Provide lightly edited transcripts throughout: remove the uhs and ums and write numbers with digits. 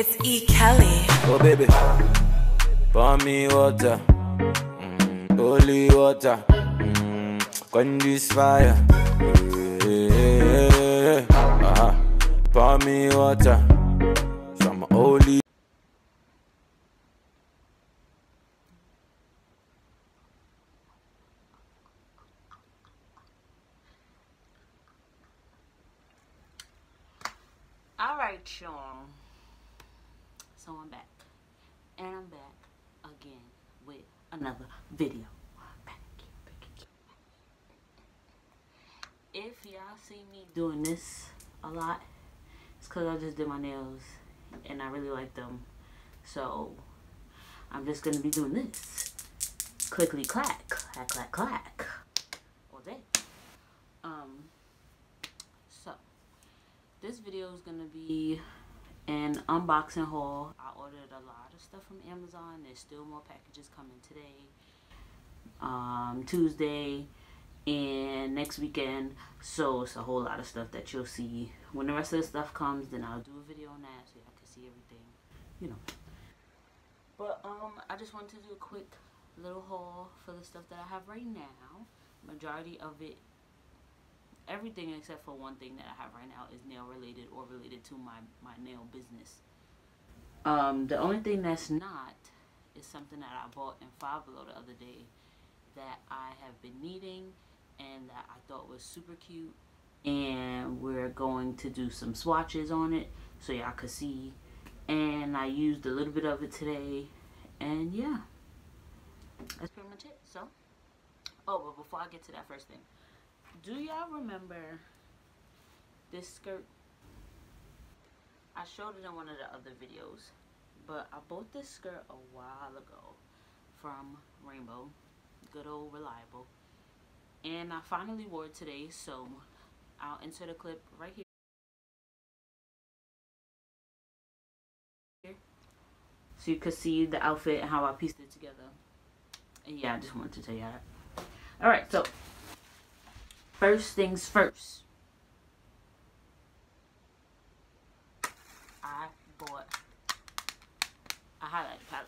It's E. Kelly. Oh baby, pour me water, holy water, quench this fire. Pour me water, some holy. Alright, y'all. So I'm back. And I'm back again with another video. If y'all see me doing this a lot, it's because I just did my nails and I really like them. So I'm just going to be doing this. Clickety clack, clack, clack, clack. All day. So this video is going to be an unboxing haul. I ordered a lot of stuff from Amazon. There's still more packages coming today, Tuesday, and next weekend. So it's a whole lot of stuff that you'll see. When the rest of the stuff comes, then I'll do a video on that so y'all can see everything, you know. But I just wanted to do a quick little haul for the stuff that I have right now. Majority of it, everything except for one thing that I have right now is nail related or related to my nail business. The only thing that's not is something that I bought in Five Below the other day that I have been needing and that I thought was super cute, and we're going to do some swatches on it so y'all could see. And I used a little bit of it today, and yeah, that's pretty much it. So, oh, but before I get to that first thing, do y'all remember this skirt? I showed it in one of the other videos, but I bought this skirt a while ago from Rainbow, good old Reliable, and I finally wore it today, so I'll insert a clip right here so you can see the outfit and how I pieced it together. And yeah, I just wanted to tell you that. Alright, so first things first, I bought a highlighter palette.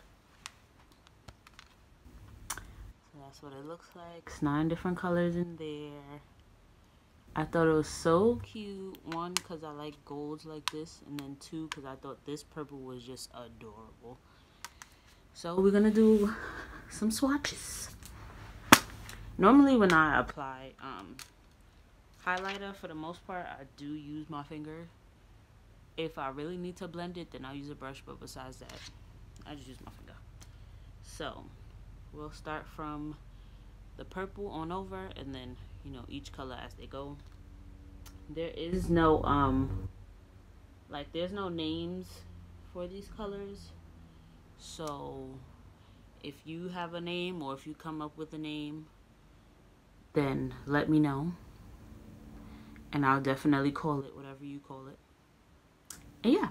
So that's what it looks like. It's 9 different colors in there. I thought it was so cute. 1, because I like golds like this, and then 2, because I thought this purple was just adorable. So we're gonna do some swatches. Normally when I apply highlighter, for the most part, I do use my finger. If I really need to blend it, then I'll use a brush, but besides that, I just use my finger. So we'll start from the purple on over, and then, you know, each color as they go. There is no like, there's no names for these colors, so if you have a name or if you come up with a name, then let me know and I'll definitely call it whatever you call it. And yeah,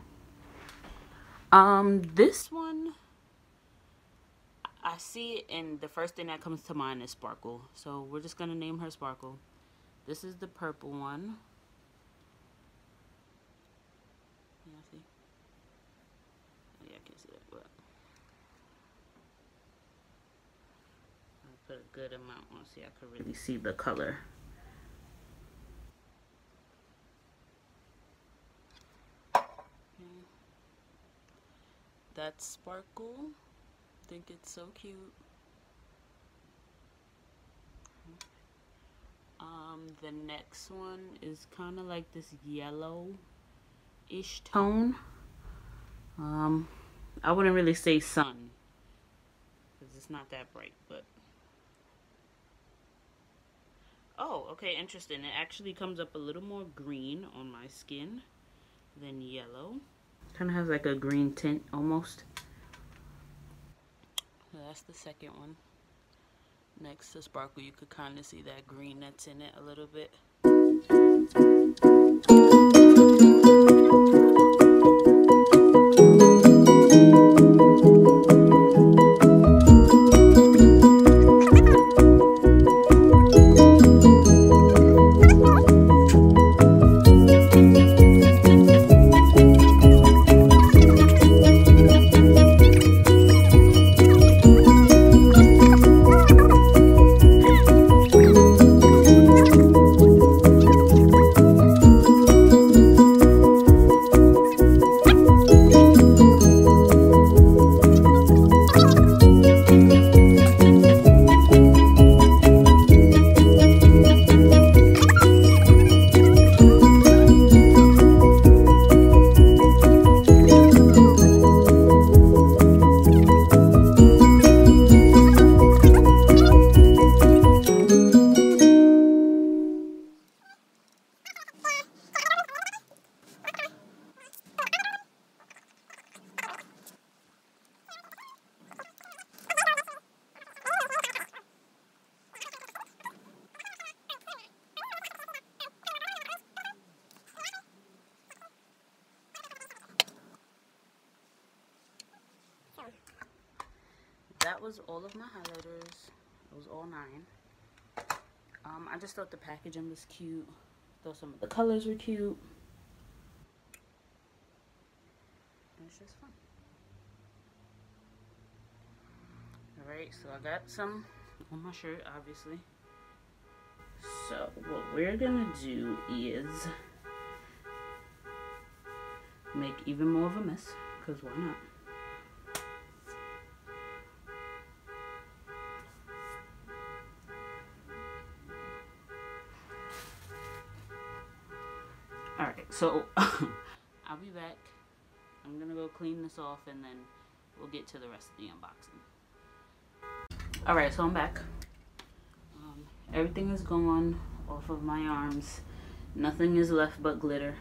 this one, I see it and the first thing that comes to mind is Sparkle, so we're just gonna name her Sparkle. This is the purple one. Yeah, see? Oh, yeah, I can't see that, but I'll put a good amount on so I can really see the color. That's Sparkle. I think it's so cute. The next one is kind of like this yellow-ish tone. I wouldn't really say sun because it's not that bright, but oh, okay, interesting. It actually comes up a little more green on my skin than yellow. Kind of has like a green tint almost. So that's the second one. Next to Sparkle, you could kind of see that green that's in it a little bit. that was all of my highlighters. It was all 9. I just thought the packaging was cute. Thought some of the colors were cute. And it's just fun. Alright, so I got some on my shirt, obviously. So what we're gonna do is make even more of a mess, because why not? Alright, so I'll be back. I'm gonna go clean this off and then we'll get to the rest of the unboxing. Alright, so I'm back. Everything is gone off of my arms. Nothing is left but glitter.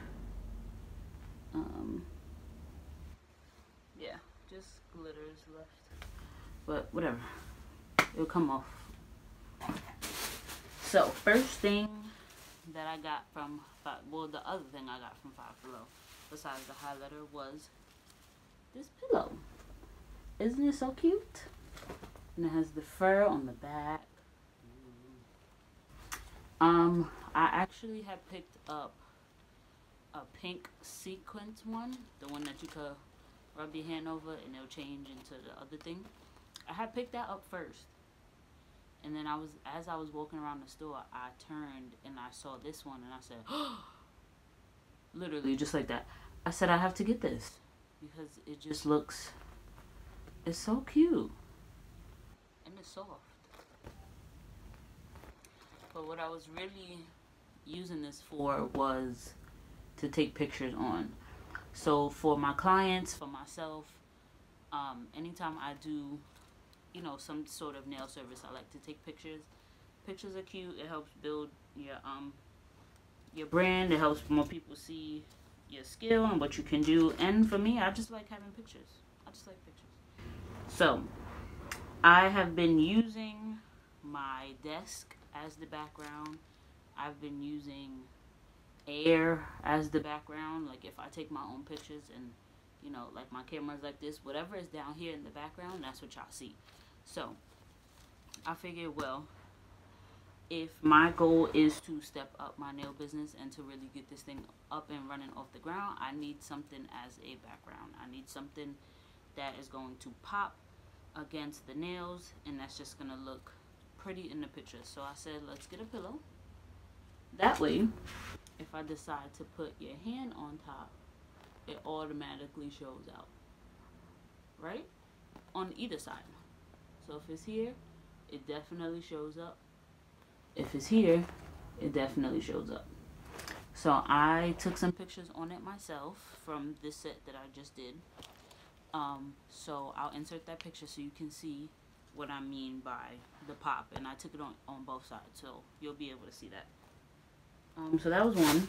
Yeah, just glitter is left. But whatever. It'll come off. So, first thing that I got from the other thing I got from Five Below, besides the highlighter, was this pillow. Isn't it so cute? And it has the fur on the back. I actually had picked up a pink sequence one, the one that you could rub your hand over and it'll change into the other thing. I had picked that up first, and then as I was walking around the store, I turned and I saw this one and I said, oh, literally just like that. I said, I have to get this because it just looks, it's so cute and it's soft. But what I was really using this for was to take pictures on. So for my clients, for myself, anytime I do, you know, some sort of nail service, I like to take pictures. Pictures are cute. It helps build your brand. It helps more people see your skill and what you can do. And for me, I just like having pictures. I just like pictures. So I have been using my desk as the background. I've been using air as the background. Like if I take my own pictures and, you know, like my camera's like this, whatever is down here in the background, that's what y'all see. So I figured, well, if my goal is to step up my nail business and to really get this thing up and running off the ground, I need something as a background. I need something that is going to pop against the nails and that's just gonna look pretty in the picture. So I said, let's get a pillow. That way, if I decide to put your hand on top, it automatically shows out, right? On either side. So if it's here, it definitely shows up. If it's here, it definitely shows up. So I took some pictures on it myself from this set that I just did. So I'll insert that picture so you can see what I mean by the pop, and I took it on both sides, so you'll be able to see that. So that was one.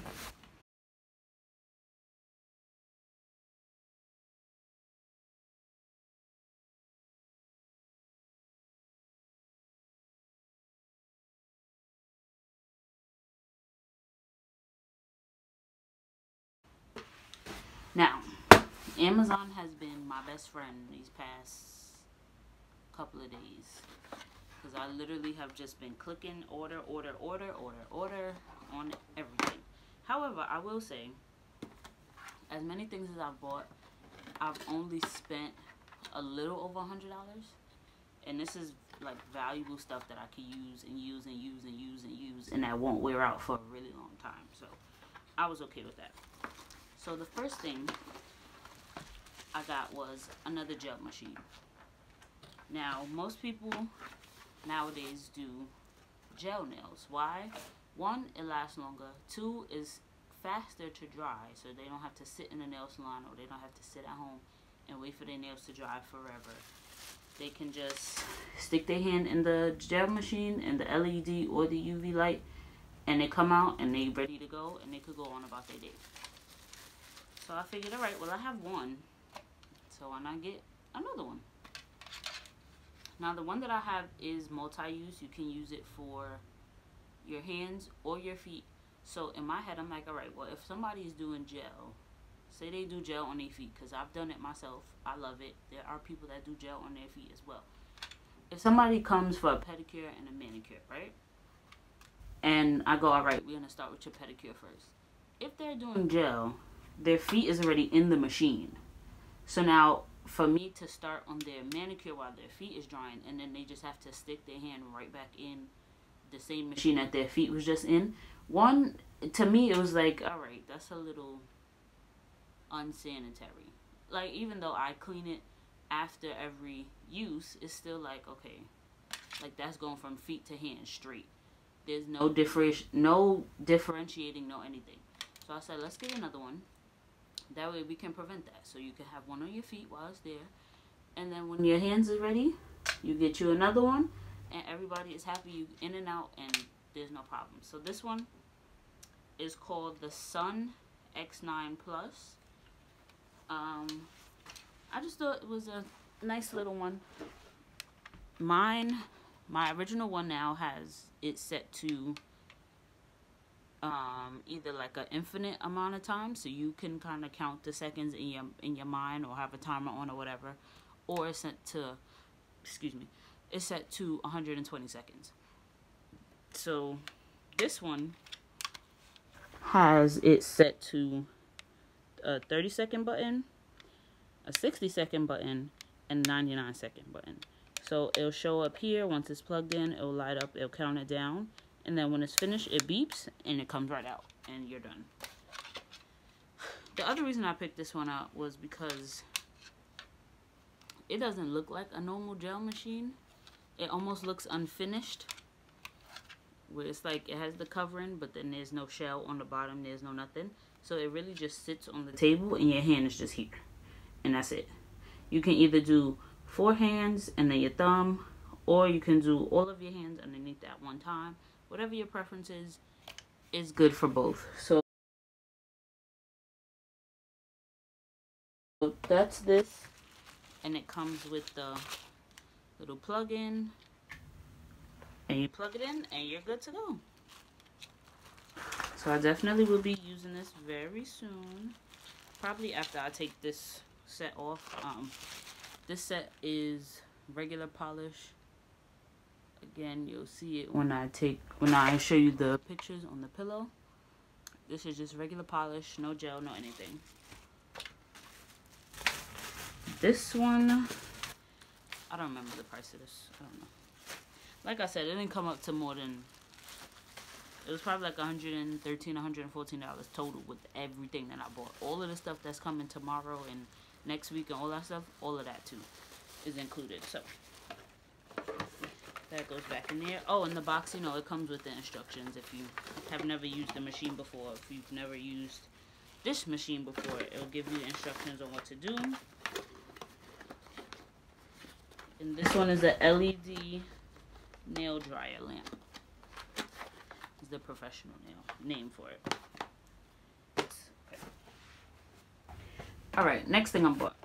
Now, Amazon has been my best friend these past couple of days, because I literally have just been clicking order on everything. However, I will say, as many things as I've bought, I've only spent a little over $100, and this is like valuable stuff that I can use and use and use and use and use, and that won't wear out for a really long time. So I was okay with that. So the first thing I got was another gel machine. Now, most people nowadays do gel nails. Why? One, it lasts longer. Two, is faster to dry, so they don't have to sit in a nail salon or they don't have to sit at home and wait for their nails to dry forever. They can just stick their hand in the gel machine and the LED or the UV light, and they come out and they ready to go, and they could go on about their day. So I figured, all right, well, I have one, so why not get another one? Now, the one that I have is multi-use. You can use it for your hands or your feet. So in my head, I'm like, all right, well, if somebody's doing gel, say they do gel on their feet, because I've done it myself. I love it. There are people that do gel on their feet as well. if somebody comes for a pedicure and a manicure, right? And I go, all right, we're going to start with your pedicure first. If they're doing gel, their feet is already in the machine. So now, for me to start on their manicure while their feet is drying, and then they just have to stick their hand right back in the same machine that their feet was just in. One, to me, it was like, all right, that's a little unsanitary. Like, even though I clean it after every use, it's still like, okay, like that's going from feet to hand straight. There's no differentiating, no anything. So I said, let's get another one. That way we can prevent that. So you can have one on your feet while it's there. And then when your hands are ready, you get you another one. And everybody is happy. You in and out and there's no problem. So this one is called the Sun X9 Plus. I just thought it was a nice little one. My original one now has it set to either like an infinite amount of time, so you can kind of count the seconds in your mind or have a timer on or whatever, or it's set to, it's set to 120 seconds. So this one has it set to a 30-second button, a 60-second button, and 99-second button. So it'll show up here. Once it's plugged in, it'll light up, it'll count it down, and then when it's finished, it beeps and it comes right out and you're done. The other reason I picked this one up was because it doesn't look like a normal gel machine. It almost looks unfinished, where it's like it has the covering, but then there's no shell on the bottom, there's no nothing. So it really just sits on the table and your hand is just here, and that's it. You can either do 4 hands and then your thumb, or you can do all of your hands underneath at one time. Whatever your preference is good for both. So that's this, and it comes with the little plug-in, and you plug it in and you're good to go. So I definitely will be using this very soon, probably after I take this set off. This set is regular polish. Again, you'll see it when I show you the pictures on the pillow. This is just regular polish, no gel, no anything. This one, I don't remember the price of this. I don't know. Like I said, it didn't come up to more than, it was probably like $113, $114 total with everything that I bought. All of the stuff that's coming tomorrow and next week and all that stuff, all of that too is included. So that goes back in there. Oh, in the box, you know, it comes with the instructions. If you have never used the machine before, if you've never used this machine before, it'll give you instructions on what to do. And this one is a LED nail dryer lamp. Is the professional name for it. Okay. All right, next thing I bought.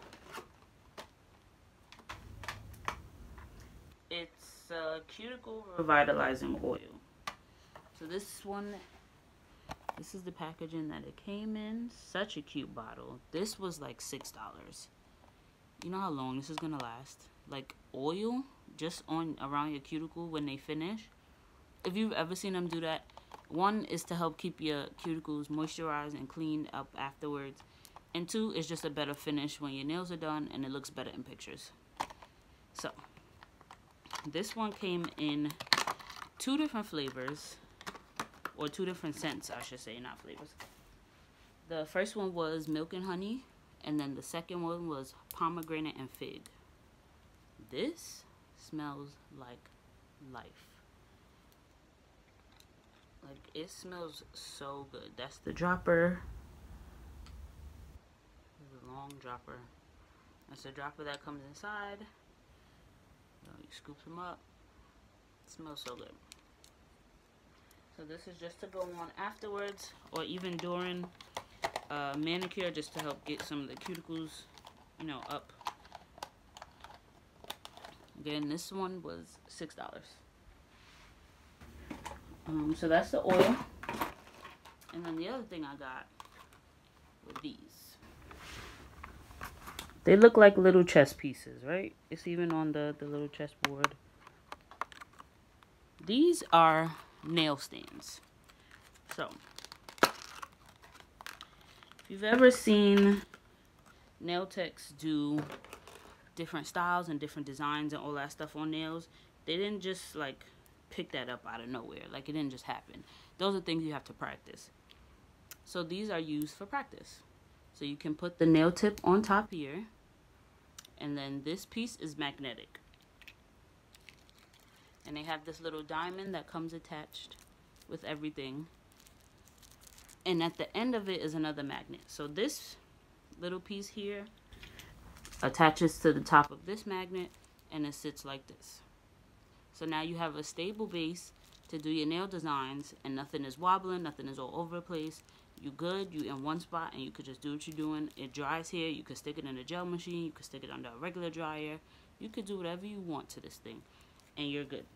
It's cuticle revitalizing oil. So this one, this is the packaging that it came in. Such a cute bottle. This was like $6. You know how long this is gonna last? Like oil just on around your cuticle when they finish. If you've ever seen them do that, one is to help keep your cuticles moisturized and cleaned up afterwards, and 2 is just a better finish when your nails are done and it looks better in pictures. So this one came in 2 different flavors, or 2 different scents, I should say, not flavors. The first one was milk and honey, and then the second one was pomegranate and fig. This smells like life. Like, it smells so good. That's the dropper. There's a long dropper. That's the dropper that comes inside. You scoop them up. It smells so good. So this is just to go on afterwards, or even during manicure, just to help get some of the cuticles, you know, up. Again, this one was $6. So that's the oil. And then the other thing I got were these. They look like little chess pieces, right? It's even on the little chessboard. these are nail stands. So if you've ever seen nail techs do different styles and different designs and all that stuff on nails, they didn't just like pick that up out of nowhere. Like, it didn't just happen. Those are things you have to practice. So these are used for practice. So you can put the nail tip on top here, and then this piece is magnetic. And they have this little diamond that comes attached with everything. And at the end of it is another magnet. So this little piece here attaches to the top of this magnet, and it sits like this. So now you have a stable base to do your nail designs, and nothing is wobbling, nothing is all over the place. You good, you in one spot, and you could just do what you're doing. It dries here. You could stick it in a gel machine. You could stick it under a regular dryer. You could do whatever you want to this thing, and you're good.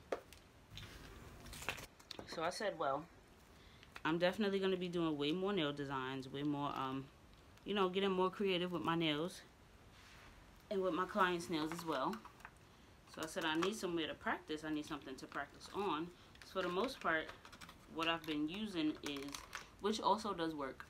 So I said, well, I'm definitely going to be doing way more nail designs, way more, you know, getting more creative with my nails and with my clients' nails as well. So I said, I need somewhere to practice. I need something to practice on. So for the most part, what I've been using is, which also does work,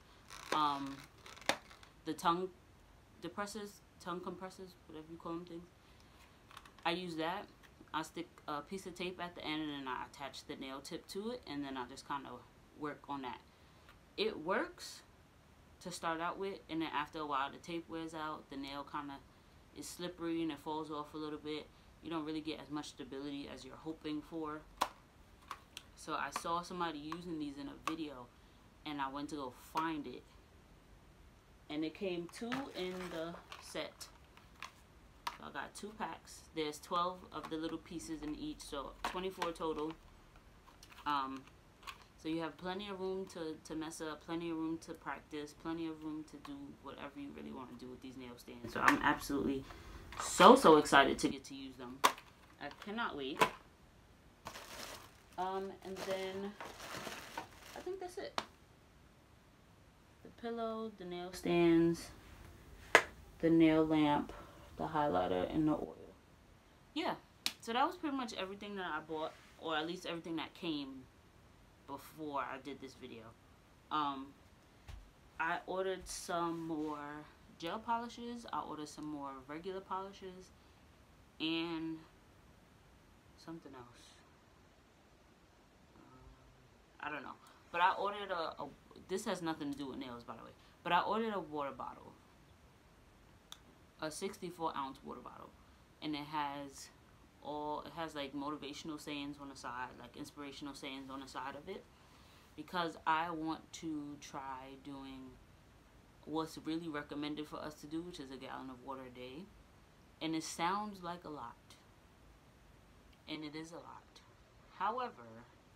the tongue compressors, whatever you call them things. I use that. I stick a piece of tape at the end, and then I attach the nail tip to it, and then I just kind of work on that. It works to start out with, and then after a while the tape wears out, the nail kind of is slippery and it falls off a little bit. You don't really get as much stability as you're hoping for. So I saw somebody using these in a video, and I went to go find it, and it came 2 in the set. So I got 2 packs. There's 12 of the little pieces in each, so 24 total. So you have plenty of room to mess up, plenty of room to practice, plenty of room to do whatever you really want to do with these nail stands. So I'm absolutely so excited to get to use them. I cannot wait. And then I think that's it. The pillow, the nail stands, the nail lamp, the highlighter, and the oil. Yeah, so that was pretty much everything that I bought, or at least everything that came before I did this video. I ordered some more gel polishes. I ordered some more regular polishes, and something else. I don't know. But I ordered this has nothing to do with nails, by the way. But I ordered a water bottle. A 64-ounce water bottle. And it has like motivational sayings on the side, like inspirational sayings on the side of it. Because I want to try doing what's really recommended for us to do, which is a gallon of water a day. And it sounds like a lot. And it is a lot. However,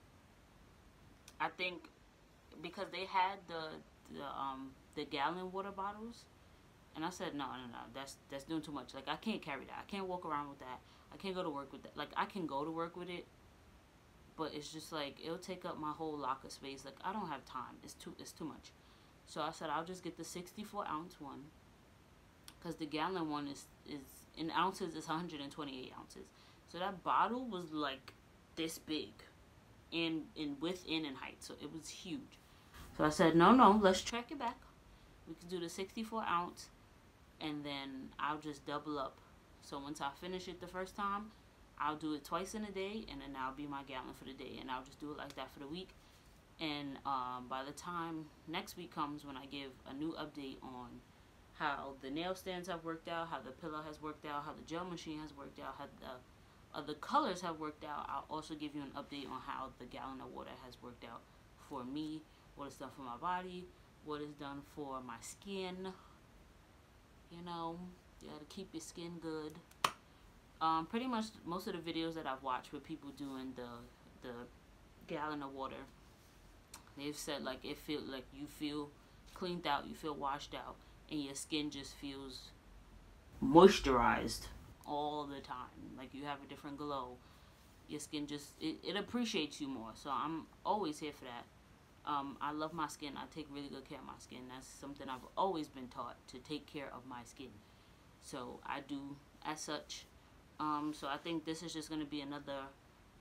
I think because they had the gallon water bottles, and I said no, that's doing too much. Like, I can't carry that. I can't walk around with that. I can't go to work with that. Like, I can go to work with it, but it's just like it'll take up my whole locker space. Like, I don't have time. It's too much. So I said I'll just get the 64-ounce one, because the gallon one is in ounces is 128 ounces. So that bottle was like this big. In width and in height, so it was huge. So I said, no, let's track it back. We can do the 64-ounce, and then I'll just double up. So once I finish it the first time, I'll do it twice in a day, and then that'll be my gallon for the day, and I'll just do it like that for the week. And by the time next week comes, when I give a new update on how the nail stands have worked out, how the pillow has worked out, how the gel machine has worked out, how the colors have worked out, I'll also give you an update on how the gallon of water has worked out for me, what it's done for my body, what it's done for my skin. You know, you gotta keep your skin good. Pretty much most of the videos that I've watched with people doing the gallon of water, they've said like you feel cleaned out, you feel washed out, and your skin just feels moisturized all the time. Like, you have a different glow. Your skin just it appreciates you more. So I'm always here for that. I love my skin. I take really good care of my skin. That's something I've always been taught, to take care of my skin. So I do as such. So I think this is just going to be another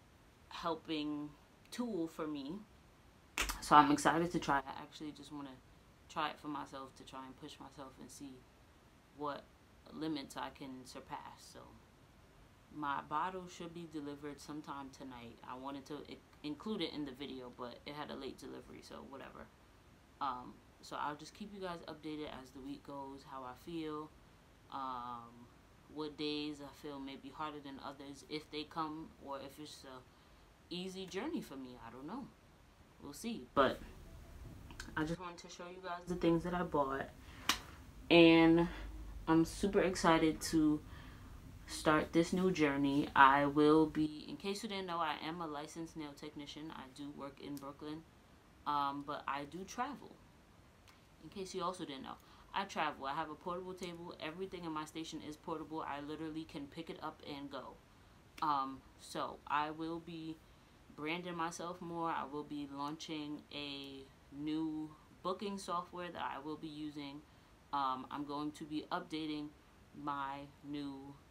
helping tool for me. So I'm excited to try it. I actually just want to try it for myself, to try and push myself and see what limits I can surpass. So my bottle should be delivered sometime tonight. I wanted to include it in the video, but it had a late delivery, so whatever. So I'll just keep you guys updated as the week goes, how I feel, what days I feel may be harder than others, if they come, or if it's a easy journey for me. I don't know. We'll see. But I just wanted to show you guys the things that I bought, and I'm super excited to start this new journey. I will be, in case you didn't know, I am a licensed nail technician. I do work in Brooklyn, but I do travel. In case you also didn't know, I travel. I have a portable table. Everything in my station is portable. I literally can pick it up and go. So I will be branding myself more. I will be launching a new booking software that I will be using. I'm going to be updating my new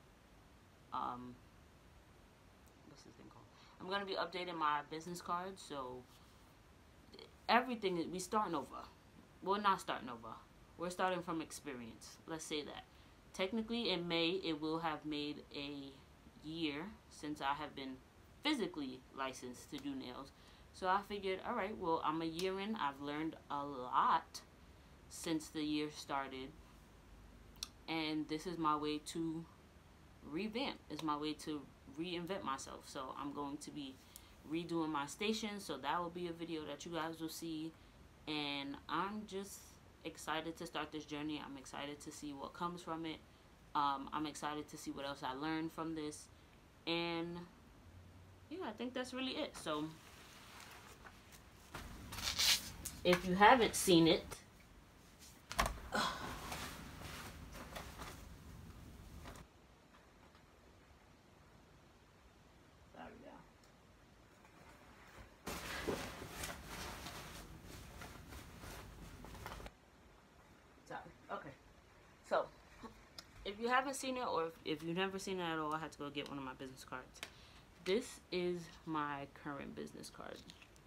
what's this thing called? I'm going to be updating my business cards. So everything, we starting over. We're not starting over. We're starting from experience. Let's say that. Technically, in May, it will have made a year since I have been physically licensed to do nails. So I figured, all right, well, I'm a year in. I've learned a lot since the year started. And this is my way to revamp. It's my way to reinvent myself. So I'm going to be redoing my station. So that will be a video that you guys will see. And I'm just excited to start this journey. I'm excited to see what comes from it. I'm excited to see what else I learned from this. And yeah, I think that's really it. So if you haven't seen it, okay. So if you haven't seen it, or if you've never seen it at all, I had to go get one of my business cards. This is my current business card.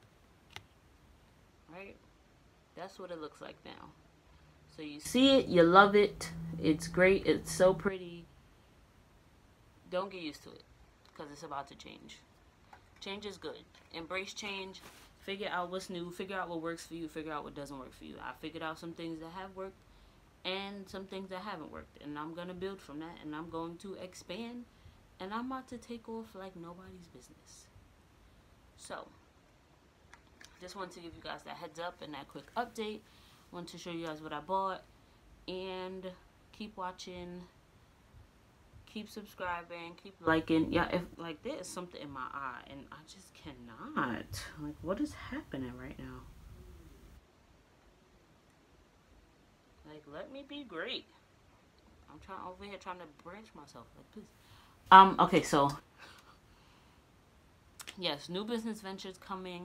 Right? That's what it looks like now. So you see it, you love it, it's great, it's so pretty. Don't get used to it, because it's about to change. Change is good. Embrace change. Figure out what's new. Figure out what works for you. Figure out what doesn't work for you. I figured out some things that have worked and some things that haven't worked. And I'm going to build from that. And I'm going to expand. And I'm about to take off like nobody's business. So, just wanted to give you guys that heads up and that quick update. Wanted to show you guys what I bought. And keep watching. Keep subscribing, keep liking. Yeah, if like there is something in my eye and I just cannot. Like, what is happening right now? Like, let me be great. I'm over here trying to branch myself. Like, please. Okay, so yes, new business ventures coming.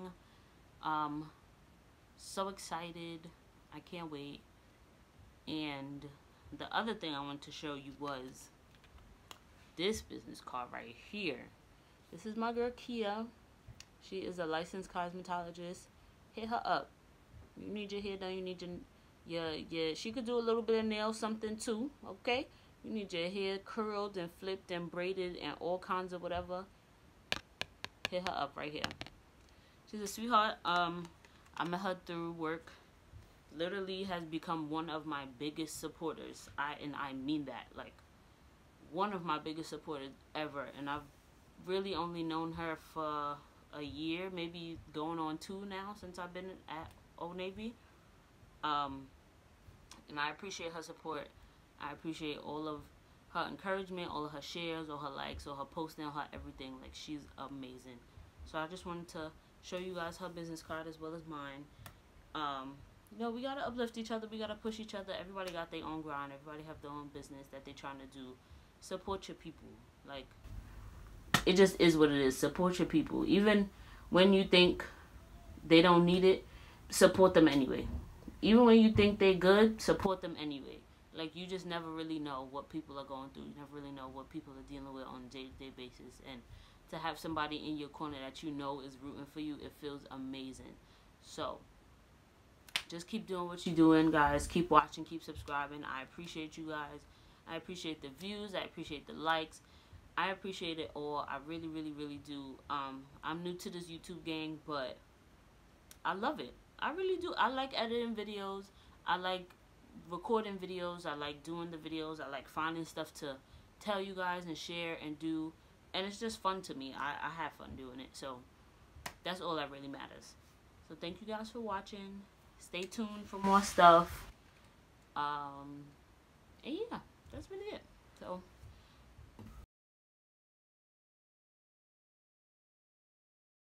So excited. I can't wait. And the other thing I wanted to show you was this business card right here. This is my girl Kia. She is a licensed cosmetologist. Hit her up. You need your hair done. You need your she could do a little bit of nail something too. Okay. You need your hair curled and flipped and braided and all kinds of whatever. Hit her up right here. She's a sweetheart. I met her through work. Literally has become one of my biggest supporters. I mean that, like, one of my biggest supporters ever. And I've really only known her for a year, maybe going on 2 now since I've been at Old Navy. And I appreciate her support. I appreciate all of her encouragement, all of her shares, all her likes, all her posting, all her everything. Like, she's amazing. So I just wanted to show you guys her business card as well as mine. You know, we gotta uplift each other. We gotta push each other. Everybody got their own grind. Everybody have their own business that they're trying to do. Support your people. Like, it just is what it is. Support your people. Even when you think they don't need it, support them anyway. Even when you think they're good, support them anyway. Like, you just never really know what people are going through. You never really know what people are dealing with on a day-to-day basis. And to have somebody in your corner that you know is rooting for you, it feels amazing. So, just keep doing what you're doing, guys. Keep watching, keep subscribing. I appreciate you guys. I appreciate the views. I appreciate the likes. I appreciate it all. I really, really, really do. I'm new to this YouTube gang, but I love it. I really do. I like editing videos. I like recording videos. I like doing the videos. I like finding stuff to tell you guys and share and do. And it's just fun to me. I have fun doing it. So that's all that really matters. So thank you guys for watching. Stay tuned for more stuff. And yeah, that's really it. So